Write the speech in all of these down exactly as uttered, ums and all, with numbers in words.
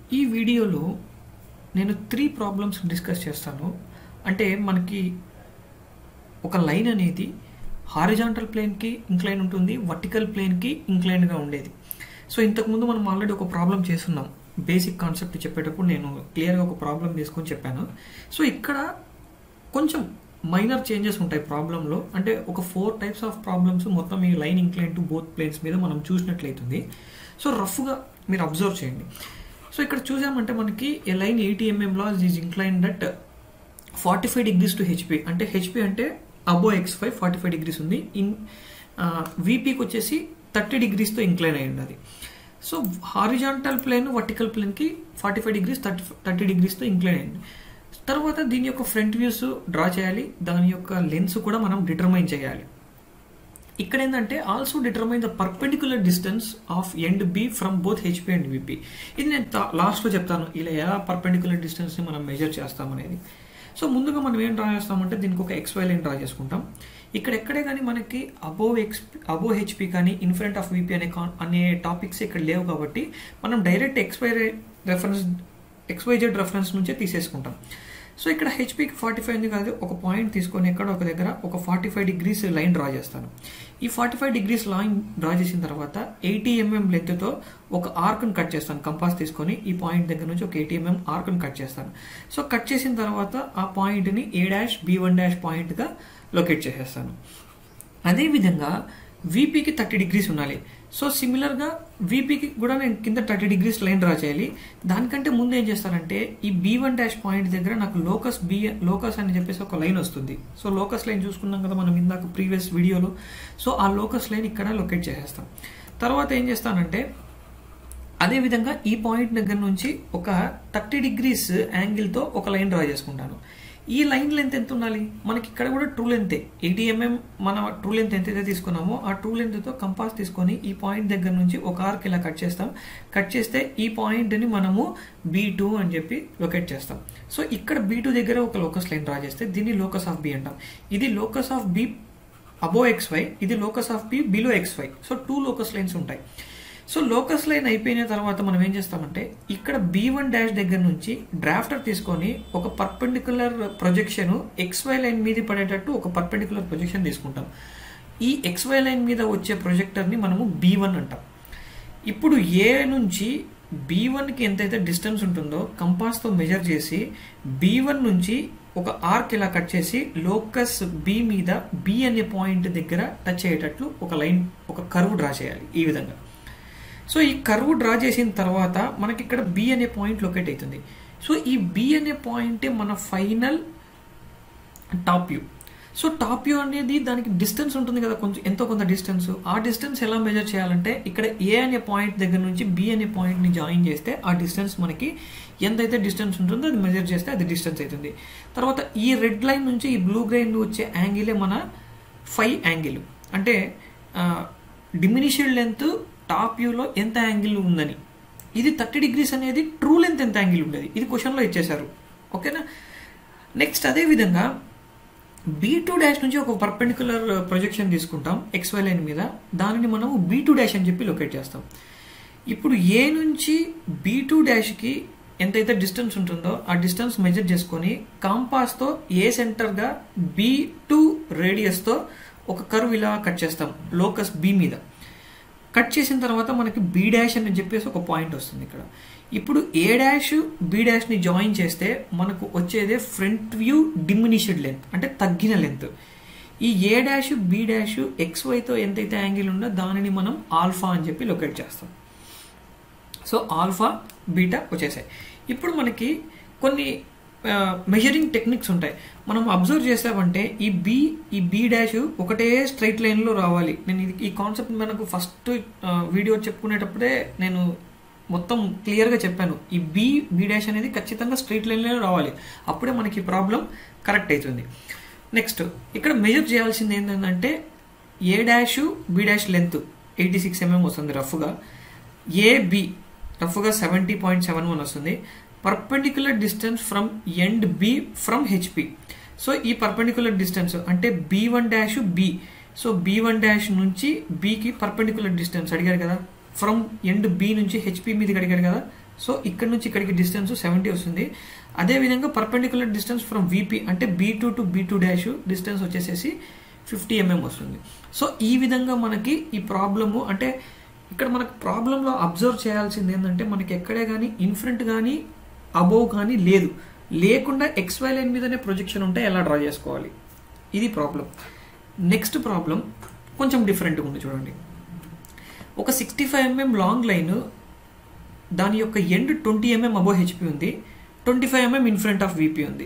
ఈ వీడియోలో నేను త్రీ ప్రాబ్లమ్స్ డిస్కస్ చేస్తాను. అంటే మనకి ఒక లైన్ అనేది హారిజాంటల్ ప్లేన్కి ఇంక్లైన్ ఉంటుంది, వర్టికల్ ప్లేన్కి ఇంక్లైన్గా ఉండేది. సో ఇంతకుముందు మనం ఆల్రెడీ ఒక ప్రాబ్లం చేస్తున్నాం. బేసిక్ కాన్సెప్ట్ చెప్పేటప్పుడు నేను క్లియర్గా ఒక ప్రాబ్లం తీసుకొని చెప్పాను. సో ఇక్కడ కొంచెం మైనర్ చేంజెస్ ఉంటాయి ప్రాబ్లంలో. అంటే ఒక ఫోర్ టైప్స్ ఆఫ్ ప్రాబ్లమ్స్ మొత్తం ఈ line incline to both planes మీద మనం చూసినట్లయితుంది. సో రఫ్గా మీరు అబ్జర్వ్ చేయండి. సో ఇక్కడ చూసామంటే మనకి a line eighty mm loss is inclined at forty five degrees to HP. అంటే హెచ్పి అంటే above X five forty five degrees ఉంది. ఇన్ వీపీకి వచ్చేసి థర్టీ డిగ్రీస్తో ఇంక్లైన్ అయి ఉన్నది. సో హారిజాంటల్ ప్లేన్ వర్టికల్ ప్లేన్కి forty five degrees thirty thirty డిగ్రీస్తో ఇంక్లైన్ అయింది. తర్వాత దీని యొక్క ఫ్రంట్ వ్యూస్ డ్రా చేయాలి, దాని యొక్క లెన్స్ కూడా మనం డిటర్మైన్ చేయాలి. ఇక్కడ ఏంటంటే also determine the perpendicular distance of end B from both HP and VP. ఇది నేను లాస్ట్లో చెప్తాను ఇలా ఎలా పర్పెండిక్యులర్ డిస్టెన్స్ని మనం మెజర్ చేస్తామనేది. సో ముందుగా మనం ఏం డ్రా చేస్తామంటే దీనికి ఒక ఎక్స్వై లైన్ డ్రా చేసుకుంటాం. ఇక్కడ ఎక్కడే కానీ మనకి అబోవ్ ఎక్స్ అబోవ్ హెచ్పి కానీ ఇన్ ఫ్రంట్ ఆఫ్ విపి అనే అనే టాపిక్స్ ఇక్కడ లేవు కాబట్టి మనం direct XY reference XYZ reference నుంచే తీసేసుకుంటాం. సో ఇక్కడ హెచ్పికి ఫార్టీ ఫైవ్ ఉంది కాదు, ఒక పాయింట్ తీసుకొని ఎక్కడ ఒక దగ్గర ఒక forty five degrees line draw చేస్తాను. ఈ forty five degrees line draw చేసిన తర్వాత ఎయిటీ ఎంఎం లెంత్తో ఒక ఆర్క్ని కట్ చేస్తాను. కంపాస్ తీసుకొని ఈ పాయింట్ దగ్గర నుంచి ఒక ఎయిటీ ఎంఎం ఆర్క్ని కట్ చేస్తాను. సో కట్ చేసిన తర్వాత ఆ పాయింట్ని A dash B one dash పాయింట్గా లొకేట్ చేసేస్తాను. అదేవిధంగా వీపీకి థర్టీ డిగ్రీస్ ఉండాలి. సో సిమిలర్గా వీపీకి కూడా నేను కింద థర్టీ డిగ్రీస్ లైన్ డ్రా చేయాలి. దానికంటే ముందు ఏం చేస్తానంటే ఈ బి వన్ డాష్ పాయింట్ దగ్గర నాకు లోకస్ బి లోకస్ అని చెప్పేసి ఒక లైన్ వస్తుంది. సో లోకస్ లైన్ చూసుకున్నాం కదా మనం ఇందాక ప్రీవియస్ వీడియోలో. సో ఆ లోకస్ లైన్ ఇక్కడ లొకేట్ చేసేస్తాం. తర్వాత ఏం చేస్తానంటే అదేవిధంగా ఈ పాయింట్ దగ్గర నుంచి ఒక థర్టీ డిగ్రీస్ యాంగిల్తో ఒక లైన్ డ్రా చేసుకుంటాను. ఈ లైన్ లెంత్ ఎంత ఉండాలి మనకి ఇక్కడ కూడా ట్రూ లెంతే. ఎయిటీ ఎంఎం మన ట్రూ లెంత్ ఎంతైతే తీసుకున్నామో ఆ ట్రూ లెంత్తో కంపాస్ తీసుకొని ఈ పాయింట్ దగ్గర నుంచి ఒక ఆర్క్ ఇలా కట్ చేస్తాం. కట్ చేస్తే ఈ పాయింట్ని మనము బీ టూ అని చెప్పి లొకేట్ చేస్తాం. సో ఇక్కడ బీ టూ దగ్గర ఒక లోకస్ లైన్ డ్రా చేస్తే దీన్ని లోకస్ ఆఫ్ బి అంటాం. ఇది locus of B above X Y, ఇది locus of B below X Y. So two locus lines ఉంటాయి. సో లోకస్ లైన్ అయిపోయిన తర్వాత మనం ఏం చేస్తామంటే ఇక్కడ బి వన్ డాష్ దగ్గర నుంచి డ్రాఫ్టర్ తీసుకొని ఒక పర్పెండిక్యులర్ ప్రొజెక్షన్ ఎక్స్వై లైన్ మీద పడేటట్టు ఒక పర్పెండిక్యులర్ ప్రొజెక్షన్ తీసుకుంటాం. ఈ ఎక్స్వై లైన్ మీద వచ్చే ప్రొజెక్టర్ని మనము బి వన్ అంటాం. ఇప్పుడు ఏ నుంచి బి వన్కి ఎంతైతే డిస్టెన్స్ ఉంటుందో కంపాస్తో మెజర్ చేసి బి వన్ నుంచి ఒక ఆర్క్ ఇలా కట్ చేసి లోకస్ బి మీద బి అనే పాయింట్ దగ్గర టచ్ అయ్యేటట్లు ఒక లైన్ ఒక కర్వ్ డ్రా చేయాలి ఈ విధంగా. సో ఈ కర్వ్ డ్రా చేసిన తర్వాత మనకి ఇక్కడ బి అనే పాయింట్ లొకేట్ అవుతుంది. సో ఈ బి అనే పాయింటే మన final top view. So top view అనేది దానికి డిస్టెన్స్ ఉంటుంది కదా, కొంచెం ఎంతో కొంత డిస్టెన్స్. ఆ డిస్టెన్స్ ఎలా మెజర్ చేయాలంటే ఇక్కడ ఏ అనే పాయింట్ దగ్గర నుంచి బి అనే పాయింట్ని జాయిన్ చేస్తే ఆ డిస్టెన్స్ మనకి ఎంతైతే డిస్టెన్స్ ఉంటుందో అది మెజర్ చేస్తే అది డిస్టెన్స్ అవుతుంది. తర్వాత ఈ రెడ్ లైన్ నుంచి ఈ బ్లూ లైన్ వచ్చే యాంగిలే మన ఫై యాంగిల్. అంటే డిమినిష్డ్ లెంత్ టాప్ వ్యూలో ఎంత యాంగిల్ ఉందని. ఇది థర్టీ డిగ్రీస్ అనేది ట్రూ లెంత్ ఎంత యాంగిల్ ఉండేది, ఇది క్వశ్చన్లో ఇచ్చేశారు. ఓకేనా. నెక్స్ట్ అదేవిధంగా బీ టూ డాష్ నుంచి ఒక పర్పెండిక్యులర్ ప్రొజెక్షన్ తీసుకుంటాం ఎక్స్వై లైన్ మీద. దానిని మనము బీ టూ డాష్ అని చెప్పి లొకేట్ చేస్తాం. ఇప్పుడు ఏ నుంచి బీ టూ డాష్కి ఎంతైతే డిస్టెన్స్ ఉంటుందో ఆ డిస్టెన్స్ మెజర్ చేసుకొని కాంపాస్తో ఏ సెంటర్గా బీ టూ రేడియస్తో ఒక కర్వ్ ఇలా కట్ చేస్తాం లోకస్ బి మీద. కట్ చేసిన తర్వాత మనకి బి డాష్ అని చెప్పేసి ఒక పాయింట్ వస్తుంది ఇక్కడ. ఇప్పుడు ఏ డాష్ బి డాష్ని జాయిన్ చేస్తే మనకు వచ్చేదే ఫ్రంట్ వ్యూ డిమినిష్డ్ లెంత్, అంటే తగ్గిన లెంత్. ఈ A dash B dash X వైతో ఎంతైతే యాంగిల్ ఉందో దానిని మనం ఆల్ఫా అని చెప్పి లొకేట్ చేస్తాం. సో ఆల్ఫా బీటా వచ్చేసాయి. ఇప్పుడు మనకి కొన్ని మెజరింగ్ టెక్నిక్స్ ఉంటాయి. మనం అబ్జర్వ్ చేసామంటే ఈ బి ఈ బి డాష్ ఒకటే స్ట్రైట్ లైన్లో రావాలి. నేను ఇది ఈ కాన్సెప్ట్ మనకు ఫస్ట్ వీడియో చెప్పుకునేటప్పుడే నేను మొత్తం క్లియర్గా చెప్పాను. ఈ బి బి డాష్ అనేది ఖచ్చితంగా స్ట్రైట్ లైన్లో రావాలి, అప్పుడే మనకి ప్రాబ్లం కరెక్ట్ అవుతుంది. నెక్స్ట్ ఇక్కడ మెజర్ చేయాల్సింది ఏంటంటే A dash B dash length eighty six mm వస్తుంది రఫ్గా. ఏ బి రఫ్గా సెవెంటీ పాయింట్ సెవెన్ వన్ వస్తుంది. Perpendicular distance from end B from HP. So ఈ పర్పెండిక్యులర్ డిస్టెన్స్ అంటే B one dash B. So B one dash నుంచి బికి perpendicular distance అడిగారు కదా, ఫ్రమ్ ఎండ్ బి నుంచి హెచ్పి మీదకి అడిగారు కదా. సో ఇక్కడ నుంచి ఇక్కడికి డిస్టెన్స్ సెవెంటీ వస్తుంది. అదేవిధంగా పర్పెండిక్యులర్ డిస్టెన్స్ ఫ్రమ్ వీపీ అంటే B two to B two dash distance వచ్చేసేసి ఫిఫ్టీ ఎంఎం వస్తుంది. సో ఈ విధంగా మనకి ఈ ప్రాబ్లము అంటే ఇక్కడ మనకు ప్రాబ్లంలో అబ్జర్వ్ చేయాల్సింది ఏంటంటే మనకి ఎక్కడే కానీ ఇన్ఫ్రంట్ కానీ అబోవ్ కానీ లేదు, లేకుండా ఎక్స్వై లైన్ మీదనే ప్రొజెక్షన్ ఉంటే ఎలా డ్రా చేసుకోవాలి, ఇది ప్రాబ్లం. నెక్స్ట్ ప్రాబ్లం కొంచెం డిఫరెంట్గా ఉంది చూడండి. ఒక sixty five mm long line, దాని యొక్క end twenty mm above HP ఉంది, twenty five mm in front of VP ఉంది.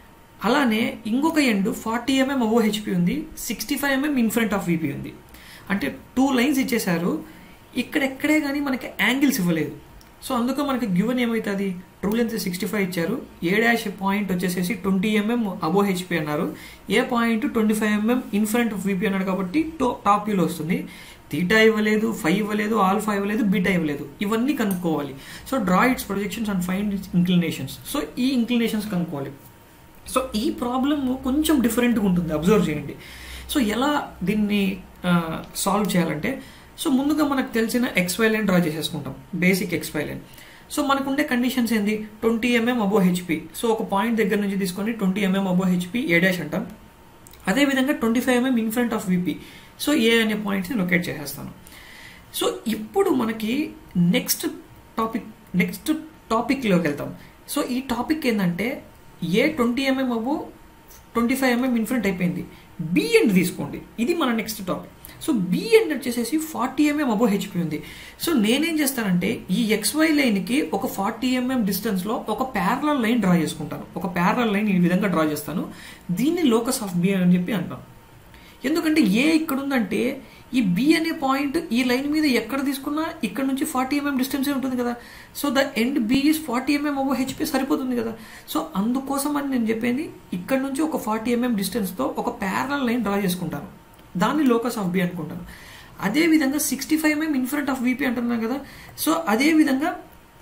అలానే ఇంకొక end forty mm above HP ఉంది, sixty five mm in front of VP ఉంది. అంటే టూ లైన్స్ ఇచ్చేసారు, ఇక్కడెక్కడే కానీ మనకి యాంగిల్స్ ఇవ్వలేదు. సో అందుకే మనకి గివెన్ ఏమవుతుంది, ట్రూ లెంత్ సిక్స్టీ ఫైవ్ ఇచ్చారు, ఏ డాష్ పాయింట్ వచ్చేసేసి ట్వంటీ ఎంఎం అబోవ్ హెచ్పి అన్నారు, A point twenty five mm in front of VP అన్నాడు కాబట్టి టాప్ వ్యూలో వస్తుంది. థీటా ఇవ్వలేదు, ఫైవ్ ఇవ్వలేదు, ఆల్ఫా ఇవ్వలేదు, బీటా ఇవ్వలేదు, ఇవన్నీ కనుక్కోవాలి. So draw its projections and find its inclinations. So ఈ ఇంక్లినేషన్స్ కనుక్కోవాలి. సో ఈ ప్రాబ్లమ్ కొంచెం డిఫరెంట్గా ఉంటుంది, అబ్జర్వ్ చేయండి. సో ఎలా దీన్ని సాల్వ్ చేయాలంటే, సో ముందుగా మనకు తెలిసిన ఎక్స్వై లైన్ డ్రా చేసేసుకుంటాం, బేసిక్ ఎక్స్వై లైన్. సో మనకు ఉండే కండిషన్స్ ఏంది, twenty mm above HP. So ఒక పాయింట్ దగ్గర నుంచి తీసుకొని twenty mm above HP A dash అంటాం. అదేవిధంగా twenty five mm in front of VP. So A అనే పాయింట్స్ని లొకేట్ చేసేస్తాను. సో ఇప్పుడు మనకి నెక్స్ట్ టాపిక్ నెక్స్ట్ టాపిక్లోకి వెళ్తాం. సో ఈ టాపిక్ ఏంటంటే A twenty mm above twenty five mm in front అయిపోయింది, బి ఎండ్ తీసుకోండి, ఇది మన next topic. So B end వచ్చేసేసి ఫార్టీ ఎంఎం అబోవ్ హెచ్పి ఉంది. సో నేనేం చేస్తానంటే ఈ ఎక్స్వై లైన్కి ఒక ఫార్టీ ఎంఎం డిస్టెన్స్లో ఒక ప్యారలల్ లైన్ డ్రా చేసుకుంటాను. ఒక ప్యారలల్ లైన్ ఈ విధంగా డ్రా చేస్తాను, దీన్ని లోకస్ ఆఫ్ బి అని చెప్పి అంటాను. ఎందుకంటే ఏ ఇక్కడ ఉందంటే ఈ బి అనే పాయింట్ ఈ లైన్ మీద ఎక్కడ తీసుకున్నా ఇక్కడ నుంచి ఫార్టీ ఎంఎం డిస్టెన్స్ ఉంటుంది కదా. So the end B is forty mm above HP సరిపోతుంది కదా. సో అందుకోసం అని నేను చెప్పేది ఇక్కడ నుంచి ఒక ఫార్టీ ఎంఎం డిస్టెన్స్తో ఒక ప్యారలల్ లైన్ డ్రా చేసుకుంటాను, దాన్ని లోకస్ ఆఫ్ బి అనుకుంటాను. అదేవిధంగా sixty five mm in front of VP అంటున్నాను కదా. సో అదేవిధంగా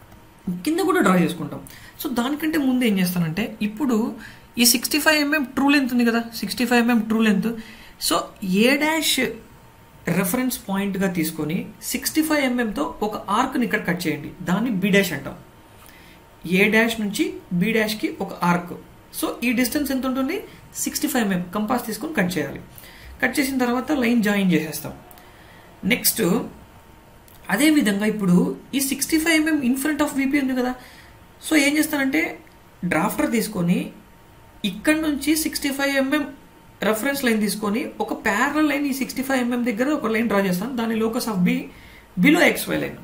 కింద కూడా డ్రా చేసుకుంటాం. సో దానికంటే ముందు ఏం చేస్తానంటే ఇప్పుడు ఈ sixty five mm true length ఉంది కదా, sixty five mm true length. So A dash reference పాయింట్గా తీసుకొని సిక్స్టీ ఫైవ్ ఎంఎంతో ఒక ఆర్క్ని ఇక్కడ కట్ చేయండి, దాన్ని బి డాష్ అంటాం. ఏ డాష్ నుంచి బి డాష్కి ఒక ఆర్క్. సో ఈ డిస్టెన్స్ ఎంత ఉంటుంది, సిక్స్టీ ఫైవ్ ఎంఎం. కంపాస్ తీసుకొని కట్ చేయాలి. కట్ చేసిన తర్వాత లైన్ జాయిన్ చేసేస్తాం. నెక్స్ట్ అదేవిధంగా ఇప్పుడు ఈ sixty five mm in front of VP ఉంది కదా. సో ఏం చేస్తానంటే డ్రాఫ్టర్ తీసుకొని ఇక్కడ నుంచి sixty five mm reference line తీసుకొని ఒక ప్యారలల్ లైన్ ఈ సిక్స్టీ ఫైవ్ ఎంఎం దగ్గర ఒక లైన్ డ్రా చేస్తాను, దాని locus of B below X Y line.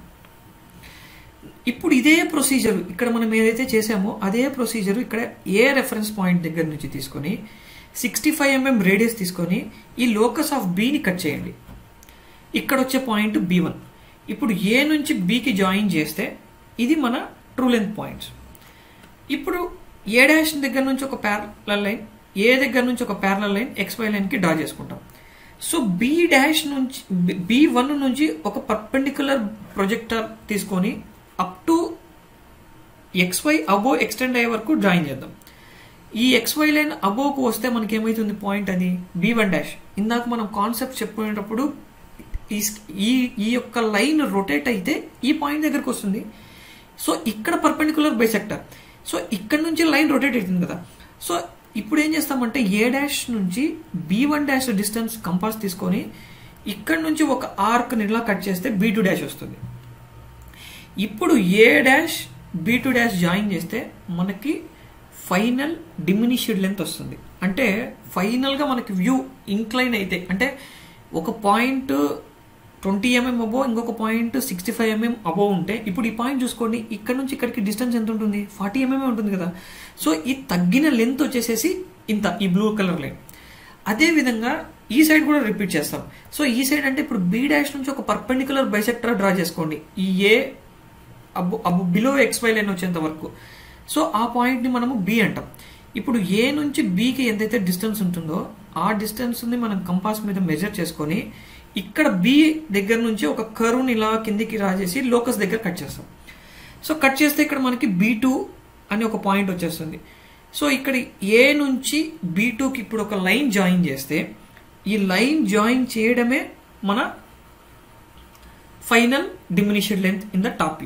ఇప్పుడు ఇదే ప్రొసీజర్ ఇక్కడ మనం ఏదైతే చేసామో అదే ప్రొసీజర్ ఇక్కడ ఏ రెఫరెన్స్ పాయింట్ దగ్గర నుంచి తీసుకొని సిక్స్టీ ఫైవ్ ఎంఎం రేడియస్ తీసుకొని ఈ లోకస్ ఆఫ్ బిని కట్ చేయండి. ఇక్కడ వచ్చే పాయింట్ బి వన్. ఇప్పుడు ఏ నుంచి బికి జాయిన్ చేస్తే ఇది మన ట్రూ లెంత్ పాయింట్స్. ఇప్పుడు ఏ డాష్ దగ్గర నుంచి ఒక ప్యారలల్ లైన్, ఏ దగ్గర నుంచి ఒక ప్యారలల్ లైన్ ఎక్స్వై లైన్కి డ్రా చేసుకుంటాం. సో బి డాష్ నుంచి బి వన్ నుంచి ఒక పర్పెండిక్యులర్ ప్రొజెక్టర్ తీసుకొని up to X Y above extend అయ్యే వరకు జాయిన్ చేద్దాం. ఈ ఎక్స్వై లైన్ అబోవ్కు వస్తే మనకి ఏమవుతుంది పాయింట్, అది బి వన్ డాష్. ఇందాక మనం కాన్సెప్ట్ చెప్పుకునేటప్పుడు ఈ ఈ యొక్క లైన్ రొటేట్ అయితే ఈ పాయింట్ దగ్గరకు వస్తుంది. సో ఇక్కడ పర్పెండిక్యులర్ బైసెక్టర్. సో ఇక్కడ నుంచి లైన్ రొటేట్ అవుతుంది కదా. సో ఇప్పుడు ఏం చేస్తామంటే ఏ డాష్ నుంచి B one dash distance compass తీసుకొని ఇక్కడ నుంచి ఒక ఆర్క్ని ఇలా కట్ చేస్తే బి టూ డాష్ వస్తుంది. ఇప్పుడు A dash B two dash join చేస్తే మనకి ఫైనల్ డిమినిష్డ్ లెంత్ వస్తుంది. అంటే ఫైనల్గా మనకి వ్యూ ఇంక్లైన్ అయితే అంటే ఒక పాయింట్ ట్వంటీ ఎంఎం అబోవ్, ఇంకొక point sixty five mm above ఉంటే ఇప్పుడు ఈ పాయింట్ చూసుకోండి, ఇక్కడ నుంచి ఇక్కడికి డిస్టెన్స్ ఎంత ఉంటుంది, ఫార్టీ ఎంఎం ఉంటుంది కదా. సో ఈ తగ్గిన లెంత్ వచ్చేసేసి ఇంత, ఈ బ్లూ కలర్ లైన్. అదేవిధంగా ఈ సైడ్ కూడా రిపీట్ చేస్తాం. సో ఈ సైడ్ అంటే ఇప్పుడు బి డాష్ నుంచి ఒక పర్పెండిక్యులర్ బైసెక్టర్ డ్రా చేసుకోండి ఈ A above above below X Y line వచ్చేంత వరకు. సో ఆ పాయింట్ని మనము బి అంటాం. ఇప్పుడు ఏ నుంచి బికి ఎంతైతే డిస్టెన్స్ ఉంటుందో ఆ డిస్టెన్స్ని మనం కంపాస్ మీద మెజర్ చేసుకొని ఇక్కడ బి దగ్గర నుంచి ఒక కర్వ్ని ఇలా కిందికి రాజేసి లోకస్ దగ్గర కట్ చేస్తాం. సో కట్ చేస్తే ఇక్కడ మనకి బి టూ అని ఒక పాయింట్ వచ్చేస్తుంది. సో ఇక్కడ ఏ నుంచి బి టూకి ఇప్పుడు ఒక లైన్ జాయిన్ చేస్తే ఈ లైన్ జాయిన్ చేయడమే మన final diminished length in the top view.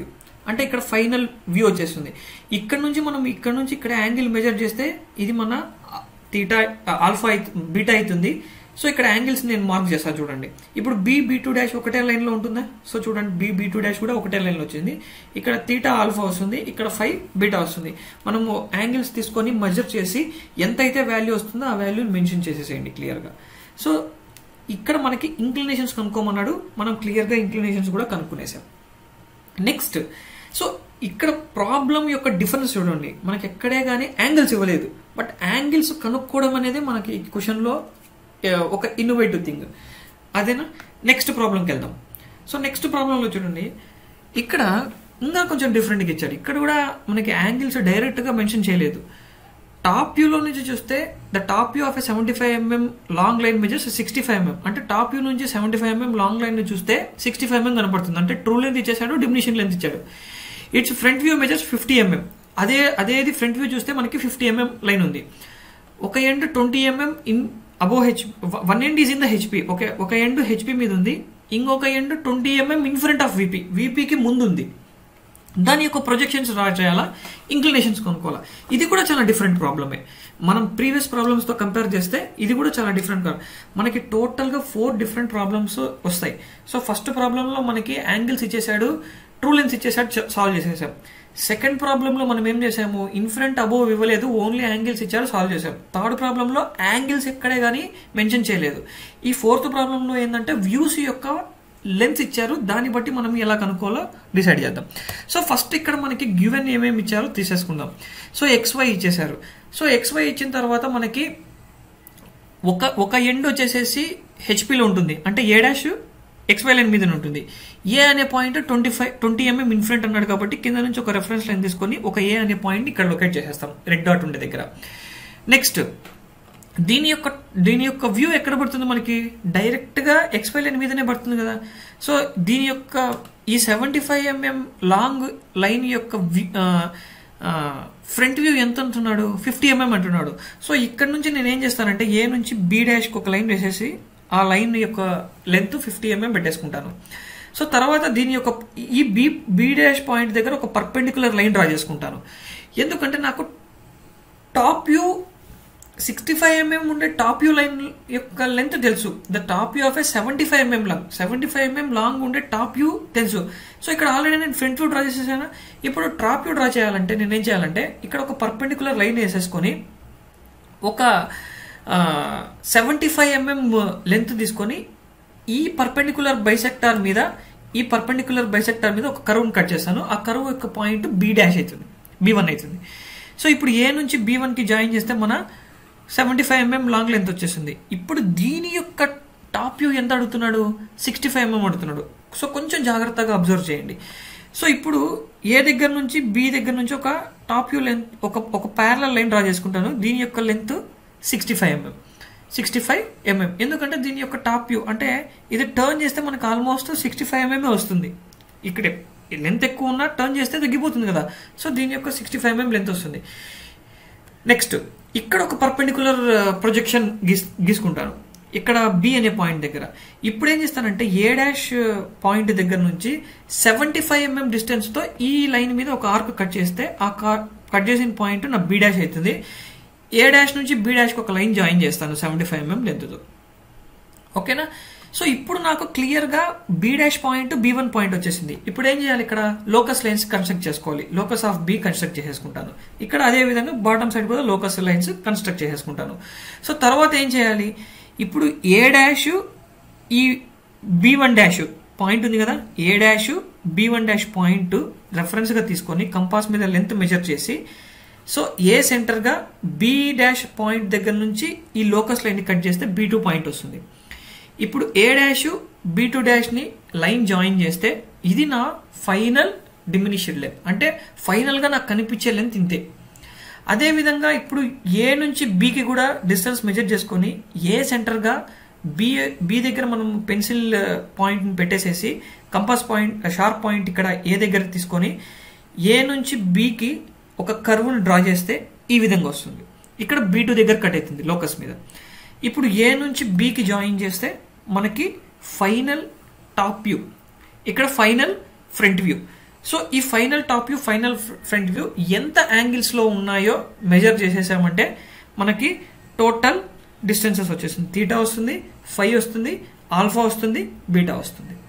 అంటే ఇక్కడ ఫైనల్ వ్యూ వచ్చేస్తుంది. ఇక్కడ నుంచి మనం ఇక్కడ నుంచి ఇక్కడ యాంగిల్ మెజర్ చేస్తే ఇది మన థీటా ఆల్ఫా బీటా అవుతుంది. సో ఇక్కడ యాంగిల్స్ నేను మార్క్ చేస్తాను చూడండి. ఇప్పుడు బి బీ టూ డాష్ ఒకటే లైన్లో ఉంటుందా? సో చూడండి బి బీ టూ డాష్ కూడా ఒకటే లైన్లో వచ్చింది. ఇక్కడ థీటా ఆల్ఫా వస్తుంది, ఇక్కడ ఫైవ్ బీటా వస్తుంది. మనము యాంగిల్స్ తీసుకొని మెజర్ చేసి ఎంత అయితే వాల్యూ వస్తుందో ఆ వాల్యూని మెన్షన్ చేసేసేయండి క్లియర్గా. సో ఇక్కడ మనకి ఇంక్లినేషన్స్ కనుక్కోమన్నాడు, మనం క్లియర్గా ఇంక్లినేషన్స్ కూడా కనుక్కునేసాం. నెక్స్ట్ సో ఇక్కడ ప్రాబ్లం యొక్క డిఫరెన్స్ చూడండి, మనకి ఎక్కడే కానీ యాంగిల్స్ ఇవ్వలేదు, బట్ యాంగిల్స్ కనుక్కోవడం అనేది మనకి ఈ క్వశ్చన్లో ఒక ఇన్నోవేటివ్ థింగ్. అదేనా? నెక్స్ట్ ప్రాబ్లంకి వెళ్దాం. సో నెక్స్ట్ ప్రాబ్లంలో చూడండి, ఇక్కడ ఇంకా కొంచెం డిఫరెంట్గా ఇచ్చారు. ఇక్కడ కూడా మనకి యాంగిల్స్ డైరెక్ట్గా మెన్షన్ చేయలేదు. టాప్ వ్యూలో నుంచి చూస్తే the top view of a seventy five mm long line measures sixty five mm. అంటే టాప్ వ్యూ నుంచి seventy five mm long line చూస్తే సిక్స్టీ ఫైవ్ ఎంఎం కనపడుతుంది. అంటే ట్రూ లెంత్ ఇచ్చేసాడు, డిమినిషన్ లెంత్ ఇచ్చాడు. Its front view measures fifty mm. అదే అదేది front view చూస్తే మనకి ఫిఫ్టీ ఎంఎం లైన్ ఉంది. ఒక end twenty mm in above H, one end is in the HP. Okay, ఒక ఎండ్ హెచ్పి మీద ఉంది, ఇంకొక end twenty mm in front of VP, విపికి ముందు ఉంది. దాని యొక్క ప్రొజెక్షన్స్ రా చేయాలా, ఇంక్లినేషన్స్ కొనుక్కోవాలా. ఇది కూడా చాలా డిఫరెంట్ ప్రాబ్లమే. మనం ప్రీవియస్ ప్రాబ్లమ్స్తో కంపేర్ చేస్తే ఇది కూడా చాలా డిఫరెంట్. మనకి టోటల్గా ఫోర్ డిఫరెంట్ ప్రాబ్లమ్స్ వస్తాయి. సో ఫస్ట్ ప్రాబ్లంలో మనకి యాంగిల్స్ ఇచ్చేసాడు, ట్రూ లెన్స్ ఇచ్చేసాడు, సాల్వ్ చేసేసాం. సెకండ్ ప్రాబ్లంలో మనం ఏం చేసాము, ఇన్ఫ్రంట్ అబోవ్ ఇవ్వలేదు, ఓన్లీ యాంగిల్స్ ఇచ్చాడు, సాల్వ్ చేసాం. థర్డ్ ప్రాబ్లంలో యాంగిల్స్ ఎక్కడే కానీ మెన్షన్ చేయలేదు. ఈ ఫోర్త్ ప్రాబ్లంలో ఏంటంటే వ్యూస్ యొక్క లెన్స్ ఇచ్చారు, దాన్ని బట్టి మనం ఎలా కనుక్కోవాలో డిసైడ్ చేద్దాం. సో ఫస్ట్ ఇక్కడ మనకి గివెన్ ఏమేమి ఇచ్చారో తీసేసుకుందాం. సో ఎక్స్ వై ఇచ్చేసారు. సో ఎక్స్ వై ఇచ్చిన తర్వాత మనకి ఒక ఒక ఎండ్ వచ్చేసేసి హెచ్పిలో ఉంటుంది, అంటే A dash X Y line మీద ఉంటుంది. ఏ అనే point twenty five twenty mm in front అన్నాడు కాబట్టి కింద నుంచి ఒక రెఫరెన్స్ లైన్ తీసుకొని ఒక ఏ అనే పాయింట్ ఇక్కడ లొకేట్ చేసేస్తాం రెడ్ డాట్ ఉండే దగ్గర. నెక్స్ట్ దీని యొక్క దీని యొక్క వ్యూ ఎక్కడ పడుతుంది, మనకి డైరెక్ట్గా ఎక్స్వై లైన్ మీదనే పడుతుంది కదా. సో దీని యొక్క ఈ seventy five mm long line యొక్క ఫ్రంట్ వ్యూ ఎంత అంటున్నాడు, ఫిఫ్టీ ఎంఎం అంటున్నాడు. సో ఇక్కడ నుంచి నేను ఏం చేస్తానంటే ఏ నుంచి బి డాష్కి ఒక లైన్ వేసేసి ఆ లైన్ యొక్క లెంత్ ఫిఫ్టీ ఎంఎం పెట్టేసుకుంటాను. సో తర్వాత దీని యొక్క ఈ బి బి డాష్ పాయింట్ దగ్గర ఒక పర్పెండిక్యులర్ లైన్ డ్రా చేసుకుంటాను. ఎందుకంటే నాకు top view sixty five mm ఉండే టాప్ వ్యూ లైన్ యొక్క లెంత్ తెలుసు. The top view of a seventy five mm long seventy five mm long ఉండే టాప్ వ్యూ తెలుసు. సో ఇక్కడ ఆల్రెడీ నేను ఫ్రంట్ వ్యూ డ్రా చేసేసాను. ఇప్పుడు టాప్ వ్యూ డ్రా చేయాలంటే నేను ఏం చేయాలంటే ఇక్కడ ఒక పర్పెండిక్యులర్ లైన్ వేసేసుకొని ఒక సెవెంటీ ఫైవ్ ఎంఎం లెంత్ తీసుకొని ఈ పర్పెండిక్యులర్ బైసెక్టార్ మీద ఈ పర్పెండిక్యులర్ బైసెక్టార్ మీద ఒక కర్వ్ని కట్ చేస్తాను. ఆ కర్వ్ యొక్క పాయింట్ బి డాష్ అవుతుంది, బి వన్ అవుతుంది. సో ఇప్పుడు ఏ నుంచి బి వన్కి జాయిన్ చేస్తే మన seventy five mm long length వచ్చేసింది. ఇప్పుడు దీని యొక్క టాప్ వ్యూ ఎంత అడుగుతున్నాడు, సిక్స్టీ ఫైవ్ ఎంఎం అడుగుతున్నాడు. సో కొంచెం జాగ్రత్తగా అబ్జర్వ్ చేయండి. సో ఇప్పుడు ఏ దగ్గర నుంచి బి దగ్గర నుంచి ఒక టాప్ వ్యూ లెంత్ ఒక ఒక ప్యారలల్ లైన్ డ్రా చేసుకుంటాను. దీని యొక్క length sixty five mm sixty five mm ఎందుకంటే దీని యొక్క టాప్ వ్యూ అంటే ఇది టర్న్ చేస్తే మనకు ఆల్మోస్ట్ సిక్స్టీ ఫైవ్ ఎంఎం వస్తుంది. ఇక్కడే లెంత్ ఎక్కువ ఉన్నా టర్న్ చేస్తే తగ్గిపోతుంది కదా. సో దీని యొక్క సిక్స్టీ ఫైవ్ ఎంఎం లెంత్ వస్తుంది. నెక్స్ట్ ఇక్కడ ఒక పర్పెండిక్యులర్ ప్రొజెక్షన్ గీస్ గీసుకుంటాను ఇక్కడ బి అనే పాయింట్ దగ్గర. ఇప్పుడు ఏం చేస్తానంటే ఏ డాష్ పాయింట్ దగ్గర నుంచి సెవెంటీ ఫైవ్ ఎంఎం డిస్టెన్స్తో ఈ లైన్ మీద ఒక ఆర్క్ కట్ చేస్తే ఆ కట్ చేసిన పాయింట్ నా బి డాష్ అవుతుంది. ఏ డాష్ నుంచి బి డాష్కి ఒక లైన్ జాయిన్ చేస్తాను సెవెంటీ ఫైవ్ ఎంఎం లెంత్తో. ఓకేనా? సో ఇప్పుడు నాకు క్లియర్గా B dash point B one point వచ్చేసింది. ఇప్పుడు ఏం చేయాలి, ఇక్కడ లోకస్ లైన్స్ కన్స్ట్రక్ట్ చేసుకోవాలి. లోకస్ ఆఫ్ బి కన్స్ట్రక్ట్ చేసేసుకుంటాను. ఇక్కడ అదే విధంగా బాటమ్ సైడ్ కూడా లోకస్ లైన్స్ కన్స్ట్రక్ట్ చేసేసుకుంటాను. సో తర్వాత ఏం చేయాలి, ఇప్పుడు ఏ డాష్ ఈ బి వన్ డాష్ పాయింట్ ఉంది కదా, A dash B one dash point రెఫరెన్స్గా తీసుకొని కంపాస్ మీద లెంత్ మెజర్ చేసి సో ఏ సెంటర్గా బి డాష్ పాయింట్ దగ్గర నుంచి ఈ లోకస్ లైన్ని కట్ చేస్తే బి టూ పాయింట్ వస్తుంది. ఇప్పుడు ఏ డాష్ బి టూ డాష్ని లైన్ జాయిన్ చేస్తే ఇది నా ఫైనల్ డిమినిష్డ్ లెంత్, అంటే ఫైనల్గా నాకు కనిపించే లెంత్ ఇంతే. అదేవిధంగా ఇప్పుడు ఏ నుంచి బికి కూడా డిస్టెన్స్ మెజర్ చేసుకొని ఏ సెంటర్గా బి బి దగ్గర మనం పెన్సిల్ పాయింట్ని పెట్టేసేసి కంపాస్ పాయింట్ షార్ప్ పాయింట్ ఇక్కడ ఏ దగ్గర తీసుకొని ఏ నుంచి బికి ఒక కర్వ్ని డ్రా చేస్తే ఈ విధంగా వస్తుంది. ఇక్కడ బి టూ దగ్గర కట్ అవుతుంది లోకస్ మీద. ఇప్పుడు ఏ నుంచి బికి జాయిన్ చేస్తే మనకి ఫైనల్ టాప్ వ్యూ, ఇక్కడ ఫైనల్ ఫ్రంట్ వ్యూ. సో ఈ final top view final front view ఎంత యాంగిల్స్లో ఉన్నాయో మెజర్ చేసేసామంటే మనకి టోటల్ డిస్టెన్సెస్ వచ్చేస్తుంది. థీటా వస్తుంది, ఫై వస్తుంది, ఆల్ఫా వస్తుంది, బీటా వస్తుంది.